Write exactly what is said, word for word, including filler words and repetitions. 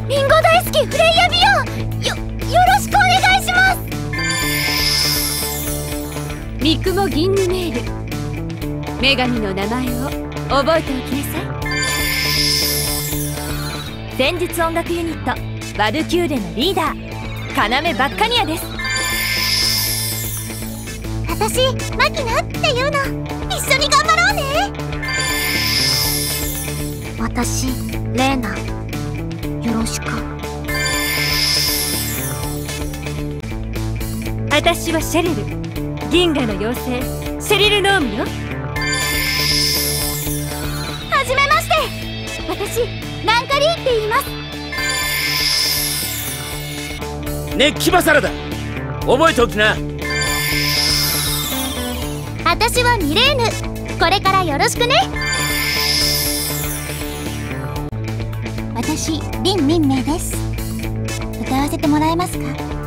リンゴ大好きフレイヤビヨン、よ、よろしくお願いします。 三雲銀ヌメール、女神の名前を覚えておきなさい。戦術音楽ユニットワルキューレのリーダー要バッカニアです。 私マキナっていうの、一緒に頑張ろうね。私レーナ、よろしく。 私はシェリル、銀河の妖精シェリル・ノームよ。 はじめまして、私ランカリーって言います。 熱気バサラだ、覚えておきな。 私はミレーヌ、これからよろしくね。私リン・ミンメイです。歌わせてもらえますか？